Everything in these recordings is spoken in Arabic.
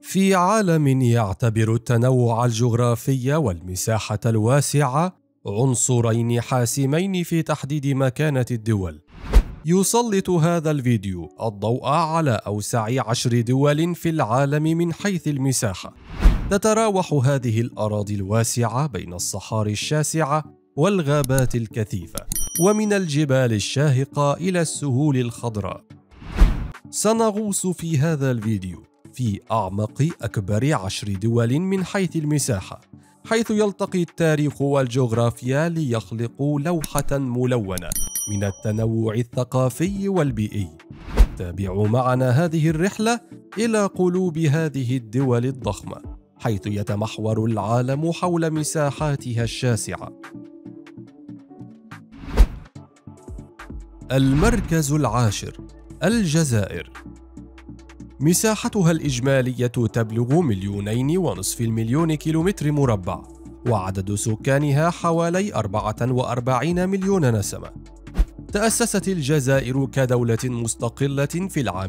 في عالم يعتبر التنوع الجغرافي والمساحة الواسعة عنصرين حاسمين في تحديد مكانة الدول، يسلط هذا الفيديو الضوء على أوسع 10 دول في العالم من حيث المساحة. تتراوح هذه الأراضي الواسعة بين الصحاري الشاسعة والغابات الكثيفة، ومن الجبال الشاهقة إلى السهول الخضراء. سنغوص في هذا الفيديو في أعمق أكبر 10 دول من حيث المساحة، حيث يلتقي التاريخ والجغرافيا ليخلقوا لوحة ملونة من التنوع الثقافي والبيئي. تابعوا معنا هذه الرحلة إلى قلوب هذه الدول الضخمة، حيث يتمحور العالم حول مساحاتها الشاسعة. المركز العاشر: الجزائر. مساحتها الإجمالية تبلغ 2.5 مليون كيلومتر مربع، وعدد سكانها حوالي 44 مليون نسمة. تأسست الجزائر كدولة مستقلة في العام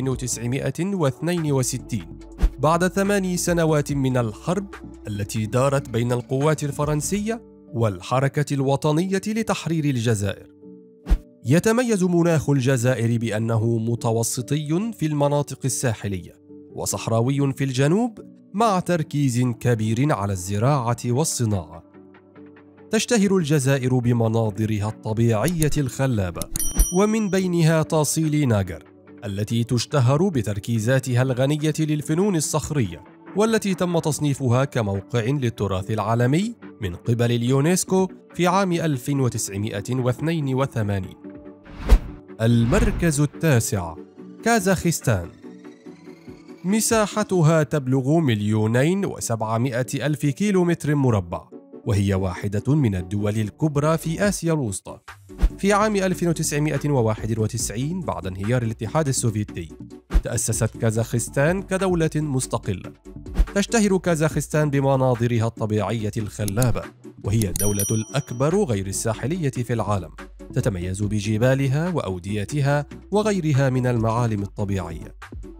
1962 بعد 8 سنوات من الحرب التي دارت بين القوات الفرنسية والحركة الوطنية لتحرير الجزائر. يتميز مناخ الجزائر بأنه متوسطي في المناطق الساحلية وصحراوي في الجنوب، مع تركيز كبير على الزراعة والصناعة. تشتهر الجزائر بمناظرها الطبيعية الخلابة، ومن بينها تاصيل ناجر التي تشتهر بتركيزاتها الغنية للفنون الصخرية، والتي تم تصنيفها كموقع للتراث العالمي من قبل اليونسكو في عام 1982. المركز التاسع: كازاخستان. مساحتها تبلغ 2,700,000 كيلومتر مربع، وهي واحدة من الدول الكبرى في آسيا الوسطى. في عام 1991 بعد انهيار الاتحاد السوفيتي، تأسست كازاخستان كدولة مستقلة. تشتهر كازاخستان بمناظرها الطبيعية الخلابة، وهي الدولة الأكبر غير الساحلية في العالم. تتميز بجبالها وأوديتها وغيرها من المعالم الطبيعية.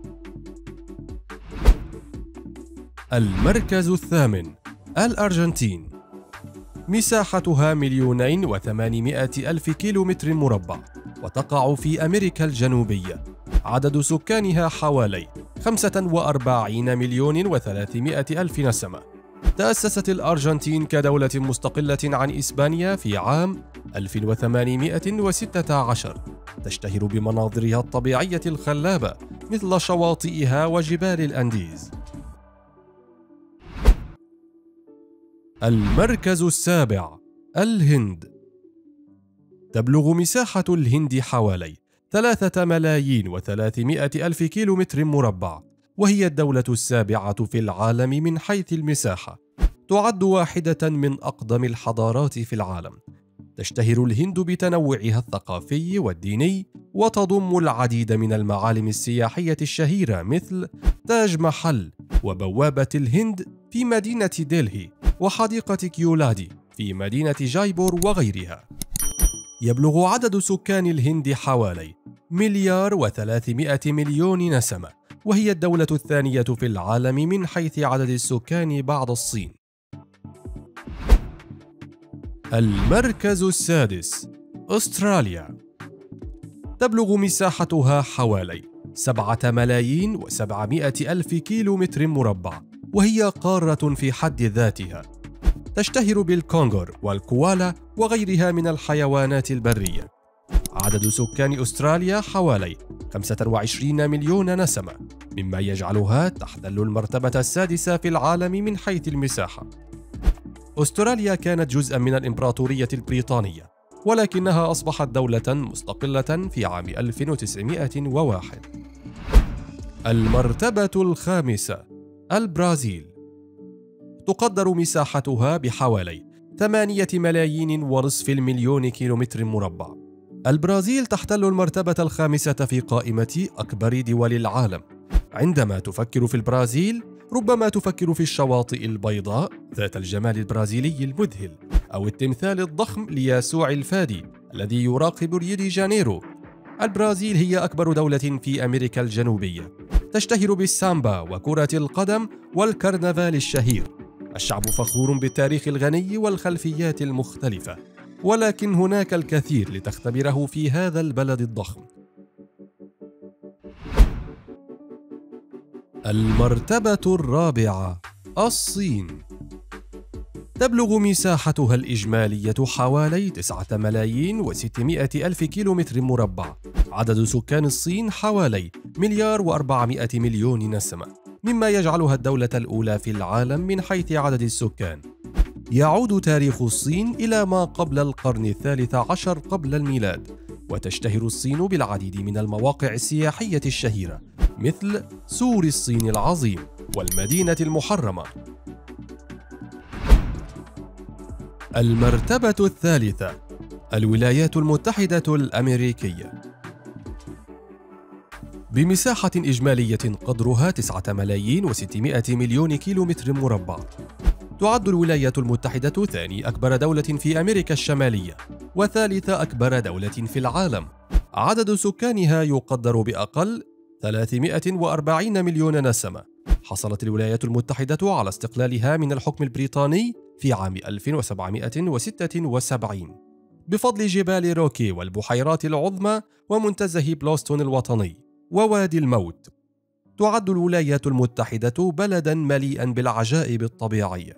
المركز الثامن: الأرجنتين. مساحتها 2,800,000 كيلومتر مربع، وتقع في أمريكا الجنوبية. عدد سكانها حوالي 45,300,000 نسمة. تأسست الأرجنتين كدولة مستقلة عن إسبانيا في عام 1816. تشتهر بمناظرها الطبيعية الخلابة مثل شواطئها وجبال الأنديز. المركز السابع: الهند. تبلغ مساحة الهند حوالي 3,300,000 كيلومتر مربع، وهي الدولة السابعة في العالم من حيث المساحة. تعد واحدة من أقدم الحضارات في العالم. تشتهر الهند بتنوعها الثقافي والديني، وتضم العديد من المعالم السياحية الشهيرة مثل تاج محل وبوابة الهند في مدينة دلهي، وحديقة كيولادي في مدينة جايبور وغيرها. يبلغ عدد سكان الهند حوالي 1,300,000,000 نسمة، وهي الدولة الثانية في العالم من حيث عدد السكان بعد الصين. المركز السادس: أستراليا. تبلغ مساحتها حوالي 7,700,000 كيلومتر مربع، وهي قارة في حد ذاتها. تشتهر بالكونغر والكوالا وغيرها من الحيوانات البرية. عدد سكان أستراليا حوالي 25 مليون نسمة، مما يجعلها تحتل المرتبة السادسة في العالم من حيث المساحة. أستراليا كانت جزءا من الإمبراطورية البريطانية، ولكنها أصبحت دولة مستقلة في عام 1901. المرتبة الخامسة: البرازيل. تقدر مساحتها بحوالي 8,500,000 كيلومتر مربع. البرازيل تحتل المرتبة الخامسة في قائمة أكبر دول العالم. عندما تفكر في البرازيل، ربما تفكر في الشواطئ البيضاء ذات الجمال البرازيلي المذهل، أو التمثال الضخم ليسوع الفادي الذي يراقب ريو دي جانيرو. البرازيل هي أكبر دولة في أمريكا الجنوبية، تشتهر بالسامبا وكرة القدم والكرنفال الشهير. الشعب فخور بالتاريخ الغني والخلفيات المختلفة، ولكن هناك الكثير لتختبره في هذا البلد الضخم. المرتبة الرابعة: الصين. تبلغ مساحتها الإجمالية حوالي 9,600,000 كيلومتر مربع. عدد سكان الصين حوالي 1,400,000,000 نسمة، مما يجعلها الدولة الأولى في العالم من حيث عدد السكان. يعود تاريخ الصين إلى ما قبل القرن الثالث عشر قبل الميلاد، وتشتهر الصين بالعديد من المواقع السياحية الشهيرة مثل سور الصين العظيم والمدينة المحرمة. المرتبة الثالثة: الولايات المتحدة الأمريكية. بمساحة إجمالية قدرها 9,600,000,000 كيلومتر مربع، تعد الولايات المتحدة ثاني أكبر دولة في أمريكا الشمالية وثالث أكبر دولة في العالم. عدد سكانها يقدر بأقل 340 مليون نسمة. حصلت الولايات المتحدة على استقلالها من الحكم البريطاني في عام 1776 بفضل جبال روكي والبحيرات العظمى ومنتزه بلوستون الوطني ووادي الموت. تعد الولايات المتحدة بلداً مليئاً بالعجائب الطبيعية.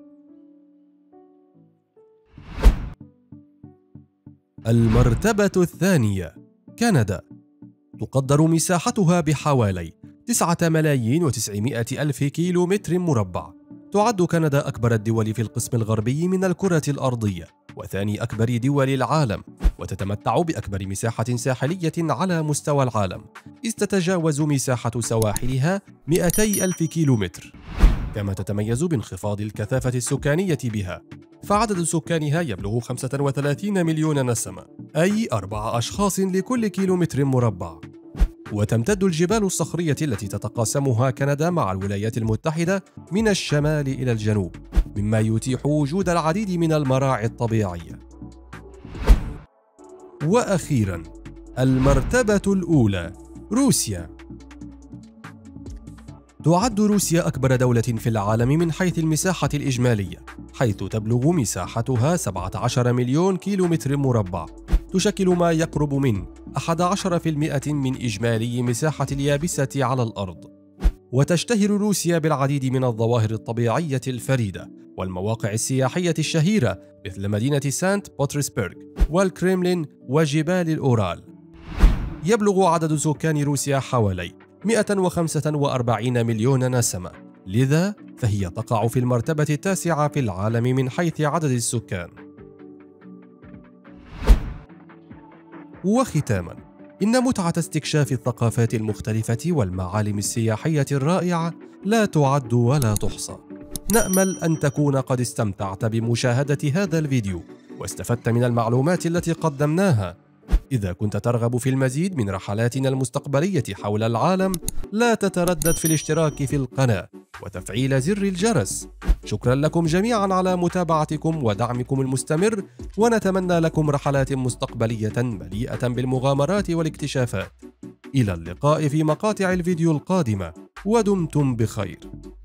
المرتبة الثانية: كندا. تقدر مساحتها بحوالي 9,900,000 كيلومتر مربع. تعد كندا أكبر الدول في القسم الغربي من الكرة الأرضية وثاني أكبر دول العالم، وتتمتع بأكبر مساحة ساحلية على مستوى العالم، إذ تتجاوز مساحة سواحلها 200,000 كيلومتر. كما تتميز بانخفاض الكثافة السكانية بها، فعدد سكانها يبلغ 35 مليون نسمة، أي 4 أشخاص لكل كيلومتر مربع. وتمتد الجبال الصخرية التي تتقاسمها كندا مع الولايات المتحدة من الشمال إلى الجنوب، مما يتيح وجود العديد من المراعي الطبيعية. وأخيراً، المرتبة الأولى: روسيا. تعد روسيا أكبر دولة في العالم من حيث المساحة الإجمالية، حيث تبلغ مساحتها 17 مليون كيلومتر مربع، تشكل ما يقرب من 11% من إجمالي مساحة اليابسة على الأرض. وتشتهر روسيا بالعديد من الظواهر الطبيعية الفريدة والمواقع السياحية الشهيرة مثل مدينة سانت بطرسبرغ والكريملين وجبال الأورال. يبلغ عدد سكان روسيا حوالي 145 مليون نسمة، لذا فهي تقع في المرتبة التاسعة في العالم من حيث عدد السكان. وختاماً، إن متعة استكشاف الثقافات المختلفة والمعالم السياحية الرائعة لا تعد ولا تحصى. نأمل أن تكون قد استمتعت بمشاهدة هذا الفيديو واستفدت من المعلومات التي قدمناها. إذا كنت ترغب في المزيد من رحلاتنا المستقبلية حول العالم، لا تتردد في الاشتراك في القناة وتفعيل زر الجرس. شكرا لكم جميعا على متابعتكم ودعمكم المستمر، ونتمنى لكم رحلات مستقبلية مليئة بالمغامرات والاكتشافات. إلى اللقاء في مقاطع الفيديو القادمة، ودمتم بخير.